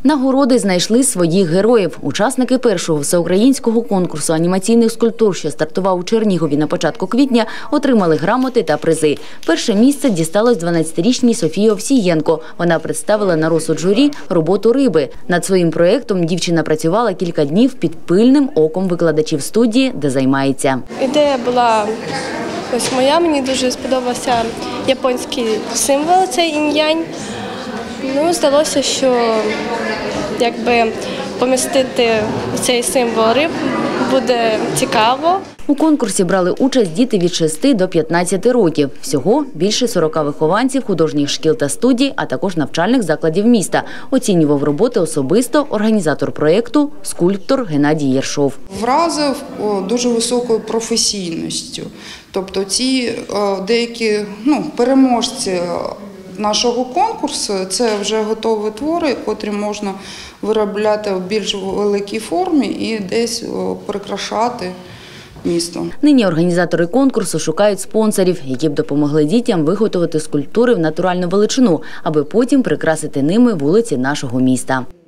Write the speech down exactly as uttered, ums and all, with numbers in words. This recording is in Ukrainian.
Нагороди знайшли своїх героїв. Учасники першого всеукраїнського конкурсу анімаційних скульптур, що стартував у Чернігові на початку квітня, отримали грамоти та призи. Перше місце дісталось дванадцятирічній Софії Овсієнко. Вона представила на розсуд журі роботу риби. Над своїм проєктом дівчина працювала кілька днів під пильним оком викладачів студії, де займається. Ідея була ось моя, мені дуже сподобався японський символ, цей інь-янь. Ну, здалося, що якби помістити цей символ риб буде цікаво. У конкурсі брали участь діти від шести до п'ятнадцяти років. Всього більше сорока вихованців художніх шкіл та студій, а також навчальних закладів міста. Оцінював роботи особисто організатор проєкту, скульптор Геннадій Єршов. Вразив дуже високою професійністю. Тобто ці деякі ну, переможці нашого конкурсу – це вже готові твори, котрі можна виробляти в більш великій формі і десь прикрашати місто. Нині організатори конкурсу шукають спонсорів, які б допомогли дітям виготовити скульптури в натуральну величину, аби потім прикрасити ними вулиці нашого міста.